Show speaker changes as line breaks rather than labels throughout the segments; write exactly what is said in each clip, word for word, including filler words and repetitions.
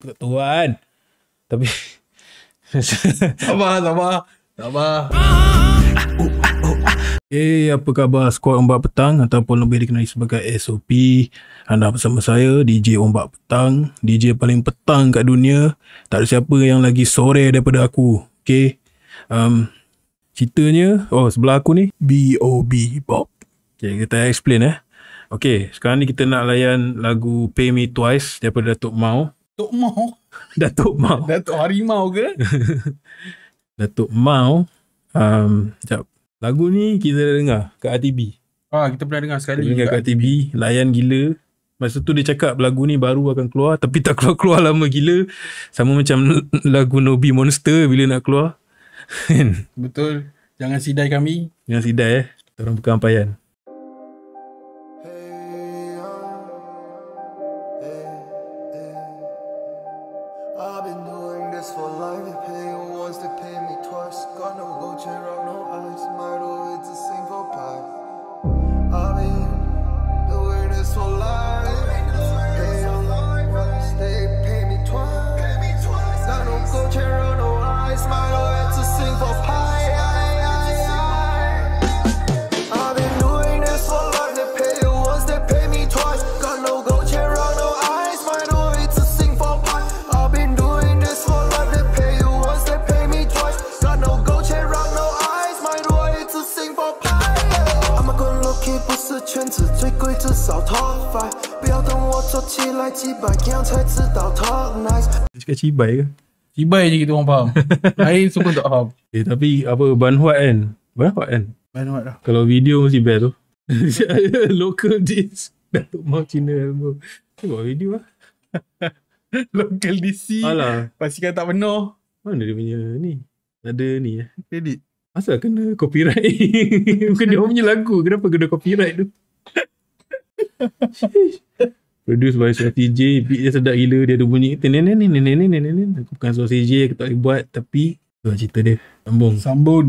Tuan. Tapi
sabar, sabar, sabar.
Eh, apa khabar skuad Ombak Petang ataupun lebih dikenali sebagai S O P. Anda bersama saya D J Ombak Petang, D J paling petang kat dunia. Tak ada siapa yang lagi sore daripada aku. Okay. Um, ceritanya, oh sebelah aku ni B O B Bob. Okay, kita explain eh. Okay, sekarang ni kita nak layan lagu Pay Me Twice daripada Datuk Mau.
Datuk Mau?
Datuk Mau.
Datuk Harimau ke?
Datuk Mau. Um, sekejap. Lagu ni kita dah dengar kat R T B.
Ah, kita pernah dengar sekali.
Kita dengar kat R T B. Layan gila. Masa tu dia cakap lagu ni baru akan keluar. Tapi tak keluar-keluar lama gila. Sama macam lagu Nobi Monster bila nak keluar.
Betul. Jangan sidai kami.
Jangan sidai eh. Kita orang bukan ampayan. Cakap cibai ke?
Cibai je kita orang faham. Lain semua tak faham.
Eh tapi apa Banhuat kan? Banhuat kan?
Banhuat dah.
Kalau video mesti best tu. Local dish. Datuk Mau Cina album. Tengok video lah.
Local D C.
Alah.
Pastikan tak penuh.
Mana dia punya ni? Ada ni eh.
Edit.
Asal kena copyright? Bukan dia punya lagu. Kenapa kena copyright tu? Produce by Swati J. Beat dia sedap gila. Dia ada bunyi nenek-nenek. Aku bukan Swati J. Aku tak boleh buat. Tapi tu cerita dia. Sambung.
Sambung.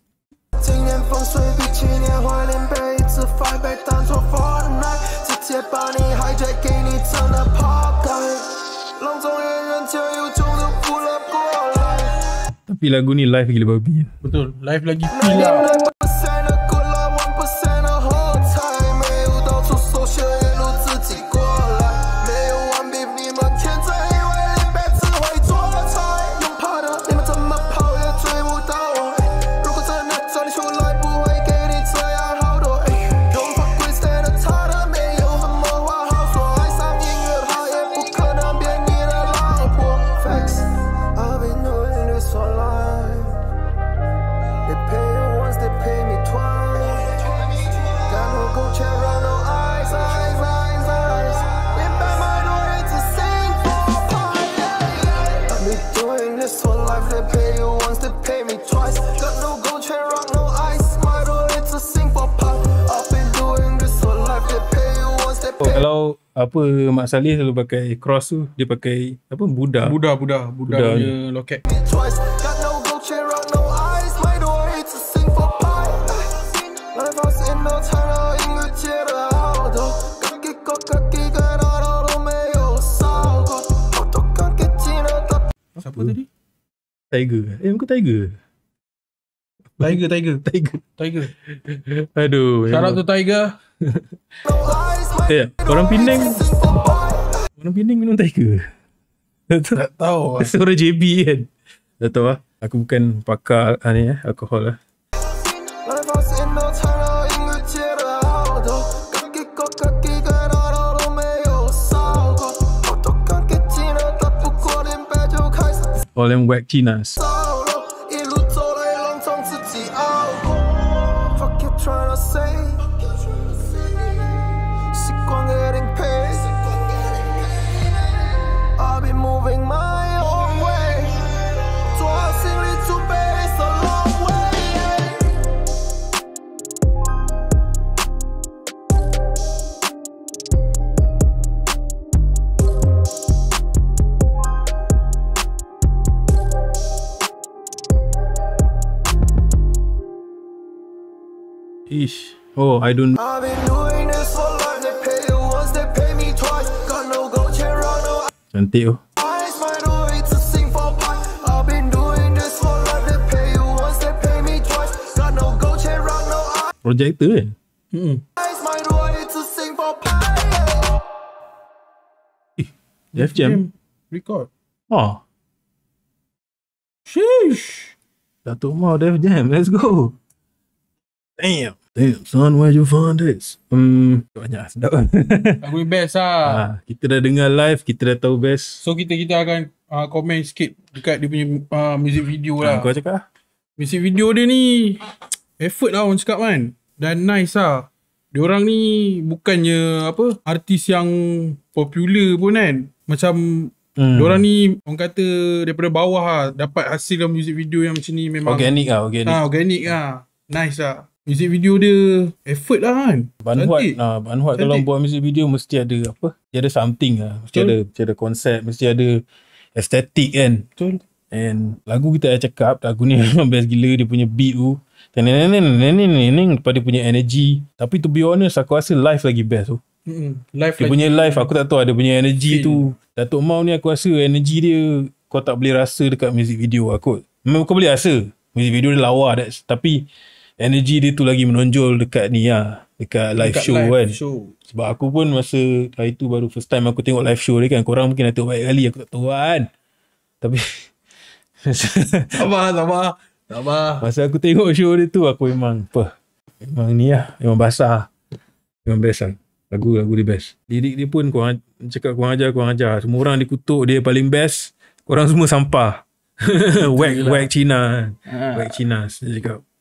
Tapi lagu ni live gila babi.
Betul. Live lagi feel lah.
Kalau apa Mak Saleh selalu pakai cross tu, dia pakai apa Buddha.
Buddha, Buddha, Buddha, Buddha punya loket. Siapa tadi?
Tiger. Eh, bukan Tiger.
Tiger, Tiger.
Tiger.
Tiger.
Aduh.
Shout out to Tiger.
Eh, orang Penang. Orang Penang minum Tiger.
Tak tahu.
Suara J B kan. Tak tahu lah. Aku bukan pakar ni eh, alkohol lah. All them whack chinas. Ish. Oh, I don't. Cantik oh. projector kan.
Hmm.
Eh, Def Jam.
Record.
Oh,
Sheesh.
Datuk Mau Def Jam. Let's go. Damn. Damn, son, where you found this? Hmm, banyak sedap.
Lagu ni best lah.
ah, kita dah dengar live, kita dah tahu best.
So kita kita akan uh, komen sikit dekat dia punya uh, music video
Ah,
lah.
kau cakap lah.
Music video dia ni effort lah orang cakap kan. Dan nice lah. Diorang ni bukannya apa artis yang popular pun kan. Macam
Hmm.
diorang ni orang kata daripada bawah lah dapat hasilkan music video yang macam ni memang
Organic lah, organic.
ah, organic lah. Nice lah. Music video dia effort lah kan.
Ban Huat,
Cantik.
nah, Ban Huat kalau
Cantik.
buat music video mesti ada apa? Mesti ada something lah. Mesti
Betul.
ada, mesti ada konsep, mesti ada estetik kan.
Betul.
And lagu kita dah cakap, lagu ni memang best gila. Dia punya beat tu, teneneneneneneneng, lepas dia punya energy. Tapi to be honest, aku rasa live lagi best tu.
Mm-mm. Live
Dia
lagi.
punya live, aku tak tahu ada punya energy
Feel.
tu. Datuk Mau ni aku rasa energy dia kau tak boleh rasa dekat music video aku. Memang kau boleh rasa music video dia lawa, that's, tapi energy dia tu lagi menonjol dekat ni lah, dekat live
Dekat
show
live
kan.
show.
Sebab aku pun masa hari tu baru first time aku tengok live show dia kan. Korang mungkin dah tengok banyak kali, aku tak tahu kan. Tapi
Sabar, sabar. Sabar.
masa aku tengok show dia tu, aku memang apa, memang ni lah, memang basah. Memang best lah. Lagu-lagu dia best. Lirik dia pun korang cakap korang ajar, korang ajar. Semua orang dia kutuk dia paling best. Korang semua sampah. Whack, whack Cina.
Ha.
Whack Cina, saya cakap.